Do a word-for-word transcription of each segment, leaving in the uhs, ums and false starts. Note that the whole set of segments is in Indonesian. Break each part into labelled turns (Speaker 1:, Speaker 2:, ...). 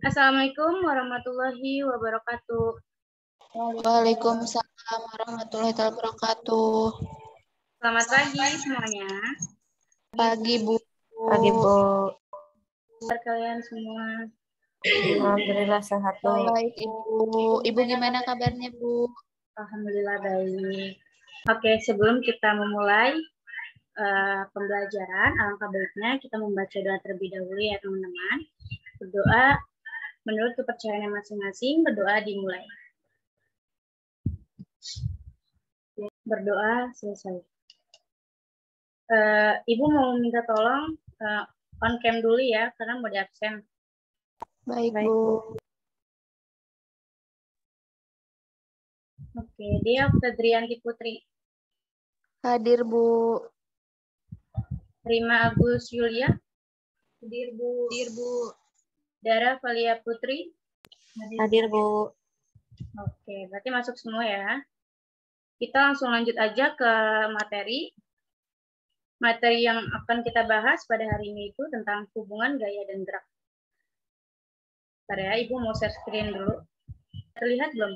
Speaker 1: Assalamualaikum warahmatullahi wabarakatuh.
Speaker 2: Waalaikumsalam warahmatullahi wabarakatuh.
Speaker 1: Selamat pagi semuanya.
Speaker 2: Pagi, Bu.
Speaker 3: Pagi, Bu.
Speaker 1: Kabar kalian semua?
Speaker 3: Alhamdulillah sehat, Bu.
Speaker 2: Baik, Ibu. Ibu gimana kabarnya, Bu?
Speaker 1: Alhamdulillah baik. Oke, sebelum kita memulai uh, pembelajaran, alangkah baiknya kita membaca doa terlebih dahulu ya teman-teman. Berdoa menurut kepercayaan masing-masing, berdoa dimulai. Berdoa selesai. Uh, Ibu mau minta tolong uh, on cam dulu ya, karena mau di absen.
Speaker 2: Baik,
Speaker 3: Baik,
Speaker 2: Bu.
Speaker 1: Oke, dia Fedrianti Putri.
Speaker 2: Hadir, Bu.
Speaker 1: Rima Agus Yulia. Hadir, Bu.
Speaker 2: Hadir, Bu.
Speaker 1: Dara Valia Putri.
Speaker 3: Hadir, Bu.
Speaker 1: Oke, berarti masuk semua ya. Kita langsung lanjut aja ke materi. Materi yang akan kita bahas pada hari ini itu tentang hubungan gaya dan gerak. Bentar ya, Ibu mau share screen dulu. Terlihat belum?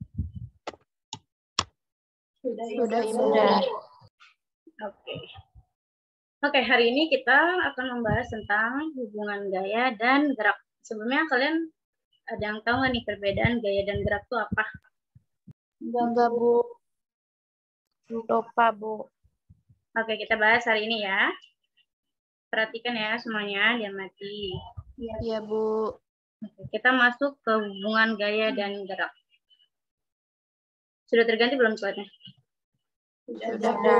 Speaker 2: Sudah, Sudah Ibu.
Speaker 3: Sudah.
Speaker 1: Oke. Oke, hari ini kita akan membahas tentang hubungan gaya dan gerak. Sebelumnya kalian ada yang tahu nggak nih perbedaan gaya dan gerak itu apa?
Speaker 2: Enggak, Bu.
Speaker 3: Lupa, Bu.
Speaker 1: Oke, kita bahas hari ini ya. Perhatikan ya semuanya, diamati.
Speaker 2: Iya, Bu.
Speaker 1: Oke, kita masuk ke hubungan gaya dan gerak. Sudah terganti belum slide-nya?
Speaker 2: Sudah, Bu.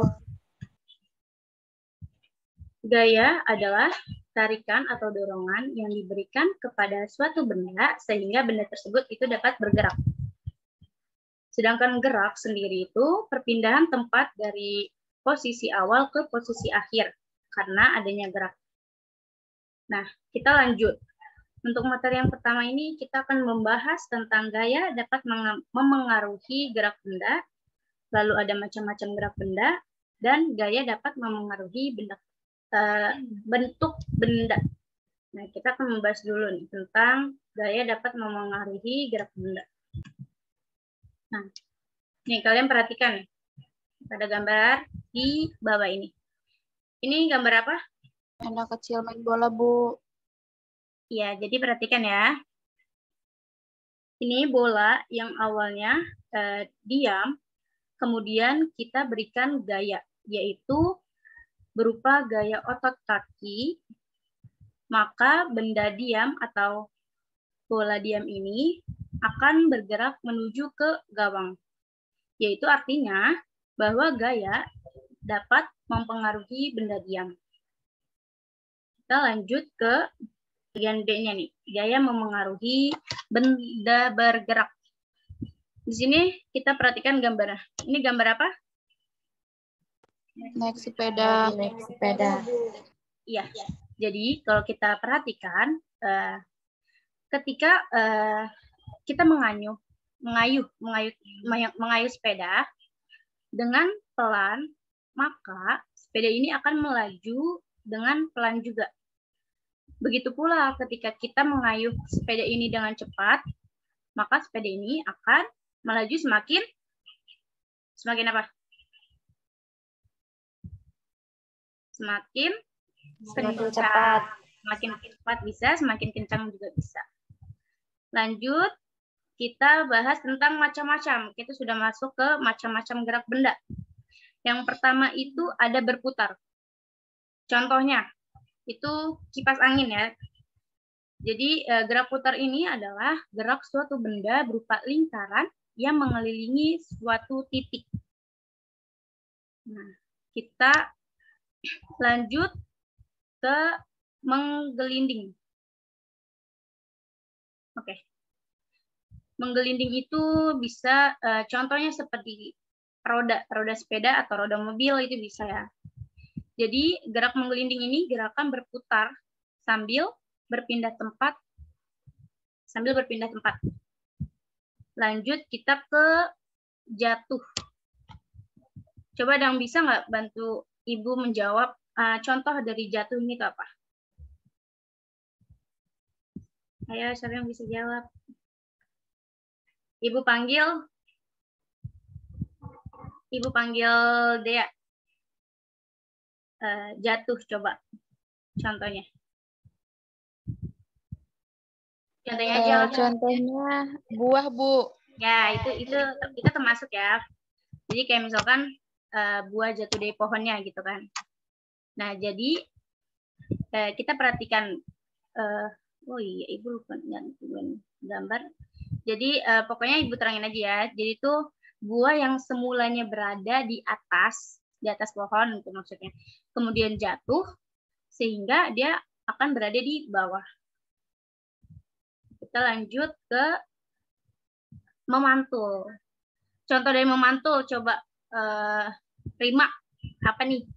Speaker 1: Gaya adalah tarikan atau dorongan yang diberikan kepada suatu benda sehingga benda tersebut itu dapat bergerak. Sedangkan gerak sendiri itu perpindahan tempat dari posisi awal ke posisi akhir karena adanya gerak. Nah, kita lanjut. Untuk materi yang pertama ini kita akan membahas tentang gaya dapat memengaruhi gerak benda, lalu ada macam-macam gerak benda, dan gaya dapat memengaruhi benda, uh, bentuk benda. Nah, kita akan membahas dulu nih tentang gaya dapat memengaruhi gerak benda. Nah, nih kalian perhatikan pada gambar di bawah ini. Ini gambar apa?
Speaker 2: Anak kecil main bola, Bu.
Speaker 1: Ya, jadi perhatikan ya. Ini bola yang awalnya eh, diam, kemudian kita berikan gaya, yaitu berupa gaya otot kaki, maka benda diam atau bola diam ini akan bergerak menuju ke gawang. Yaitu artinya bahwa gaya dapat mempengaruhi benda diam. Kita lanjut ke bagian D-nya nih, gaya memengaruhi benda bergerak. Di sini kita perhatikan gambarnya. Ini gambar apa?
Speaker 2: Naik sepeda.
Speaker 3: Naik sepeda.
Speaker 1: Iya. Jadi kalau kita perhatikan, uh, ketika uh, kita mengayuh, mengayuh, mengayuh, mengayuh sepeda dengan pelan, maka sepeda ini akan melaju dengan pelan juga. Begitu pula ketika kita mengayuh sepeda ini dengan cepat, maka sepeda ini akan melaju semakin semakin apa? Semakin
Speaker 3: Semakin cepat.
Speaker 1: Semakin cepat bisa, semakin kencang juga bisa. Lanjut, kita bahas tentang macam-macam. Kita sudah masuk ke macam-macam gerak benda. Yang pertama itu ada berputar. Contohnya, itu kipas angin ya. Jadi gerak putar ini adalah gerak suatu benda berupa lingkaran yang mengelilingi suatu titik. Nah, kita lanjut ke menggelinding. Oke. Menggelinding itu bisa contohnya seperti roda, roda sepeda atau roda mobil itu bisa ya. Jadi gerak menggelinding ini gerakan berputar sambil berpindah tempat, sambil berpindah tempat. Lanjut kita ke jatuh. Coba dong bisa nggak bantu Ibu menjawab uh, contoh dari jatuh ini itu apa? Ayo, siapa yang bisa jawab? Ibu panggil. Ibu panggil Dea. Uh, jatuh coba. Contohnya. Contohnya aja.
Speaker 2: Uh, contohnya buah, Bu.
Speaker 1: Ya, itu itu itu termasuk ya. Jadi kayak misalkan uh, buah jatuh dari pohonnya gitu kan. Nah, jadi uh, kita perhatikan. Uh, oh iya, Ibu lupa gambar. Jadi uh, pokoknya Ibu terangin aja ya. Jadi itu buah yang semulanya berada di atas, di atas pohon itu maksudnya. Kemudian jatuh sehingga dia akan berada di bawah. Kita lanjut ke memantul. Contoh dari memantul coba uh, Rima, apa nih?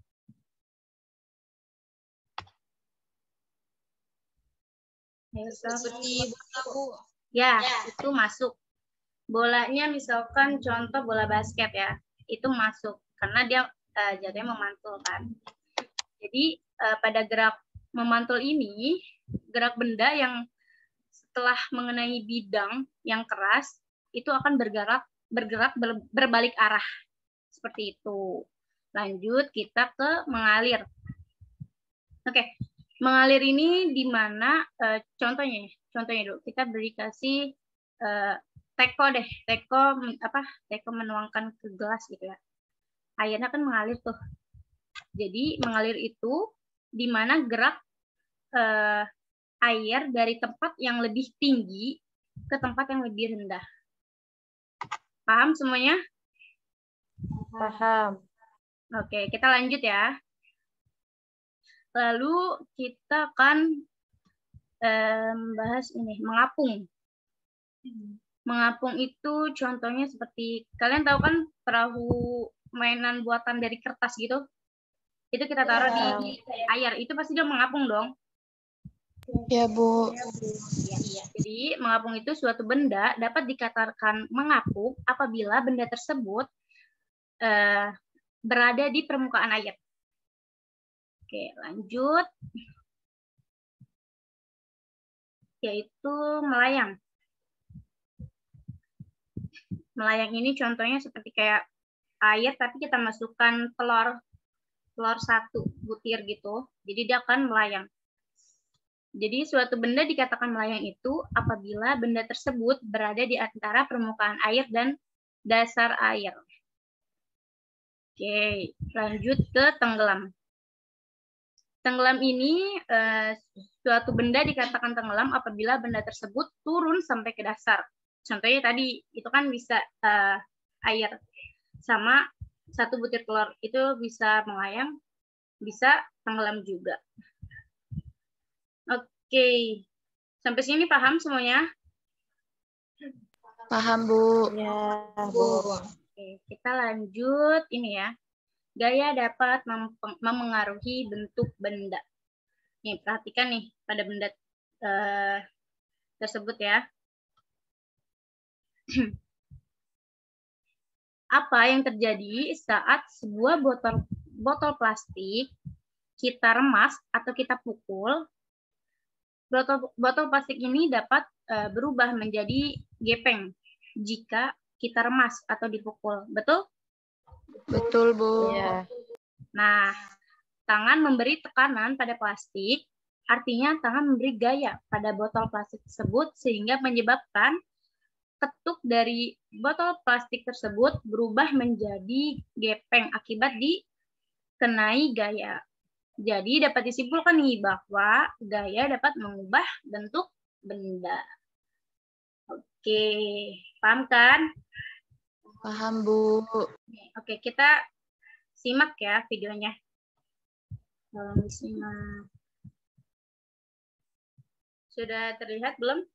Speaker 2: Seperti bola, Bu.
Speaker 1: Ya, itu masuk. Bolanya misalkan contoh bola basket ya, itu masuk karena dia uh, jadinya memantul kan. Jadi uh, pada gerak memantul ini, gerak benda yang setelah mengenai bidang yang keras itu akan bergerak bergerak ber, berbalik arah seperti itu. Lanjut kita ke mengalir. Oke, mengalir ini di mana uh, contohnya, contohnya dulu kita beri kasih uh, teko deh, teko apa? Teko menuangkan ke gelas gitu ya. Airnya kan mengalir tuh. Jadi mengalir itu di mana gerak uh, air dari tempat yang lebih tinggi ke tempat yang lebih rendah. Paham semuanya?
Speaker 3: Paham.
Speaker 1: Oke, kita lanjut ya. Lalu kita akan membahas um, ini, mengapung. Mengapung itu contohnya seperti, kalian tahu kan perahu mainan buatan dari kertas gitu? Itu kita taruh ya. di air, itu pasti dia mengapung dong.
Speaker 2: Ya, Bu.
Speaker 1: Ya, ya. Jadi, mengapung itu suatu benda dapat dikatakan mengapung apabila benda tersebut uh, berada di permukaan air. Oke, lanjut. Yaitu melayang. Melayang ini contohnya seperti kayak air, tapi kita masukkan telur, telur satu butir gitu. Jadi dia akan melayang. Jadi suatu benda dikatakan melayang itu apabila benda tersebut berada di antara permukaan air dan dasar air. Oke, lanjut ke tenggelam. Tenggelam ini eh, suatu benda dikatakan tenggelam apabila benda tersebut turun sampai ke dasar. Contohnya tadi itu kan bisa eh, air sama satu butir telur itu bisa melayang, bisa tenggelam juga. Oke, sampai sini paham semuanya?
Speaker 2: Paham, Bu.
Speaker 3: Ya, Bu.
Speaker 1: Oke, kita lanjut ini ya. Gaya dapat memengaruhi bentuk benda. Nih, perhatikan nih pada benda eh, tersebut ya. Apa yang terjadi saat sebuah botol botol plastik kita remas atau kita pukul, botol botol plastik ini dapat uh, berubah menjadi gepeng jika kita remas atau dipukul. Betul?
Speaker 2: Betul, Bu.
Speaker 3: Ya.
Speaker 1: Nah, tangan memberi tekanan pada plastik, artinya tangan memberi gaya pada botol plastik tersebut sehingga menyebabkan ketuk dari botol plastik tersebut berubah menjadi gepeng akibat dikenai gaya. Jadi dapat disimpulkan nih bahwa gaya dapat mengubah bentuk benda. Oke, paham kan?
Speaker 2: Paham, Bu.
Speaker 1: Oke, kita simak ya videonya. Tolong disimak. Sudah terlihat belum?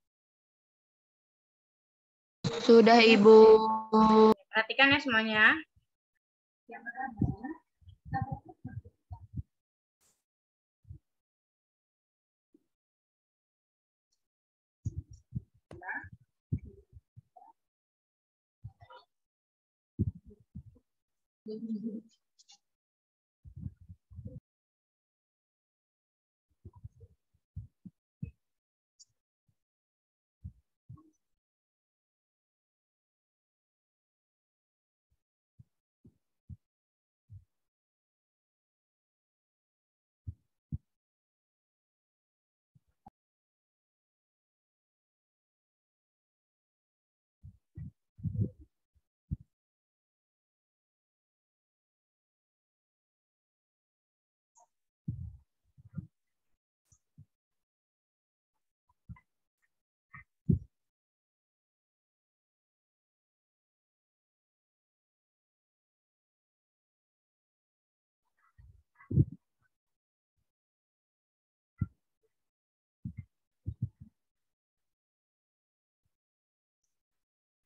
Speaker 2: Sudah, Ibu.
Speaker 1: Perhatikan ya semuanya.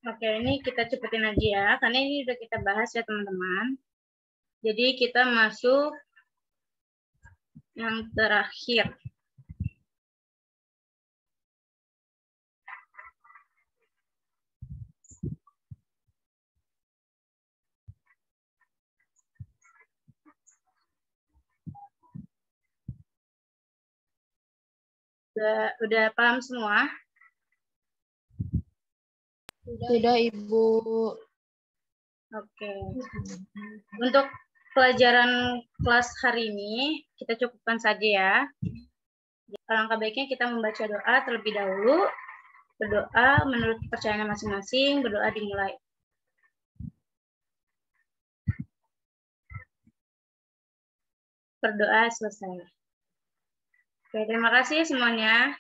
Speaker 1: Oke, ini kita cepetin aja ya, karena ini udah kita bahas ya teman-teman. Jadi kita masuk yang terakhir. Udah, udah paham semua?
Speaker 2: Sudah, Ibu.
Speaker 1: Oke. Untuk pelajaran kelas hari ini, kita cukupkan saja ya. Alangkah baiknya kita membaca doa terlebih dahulu. Berdoa menurut kepercayaan masing-masing, berdoa dimulai. Berdoa selesai. Oke, terima kasih semuanya.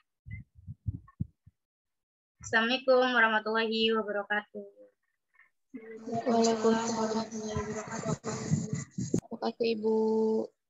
Speaker 1: Assalamualaikum warahmatullahi wabarakatuh.
Speaker 2: Waalaikumsalam warahmatullahi wabarakatuh. Terima kasih, Ibu.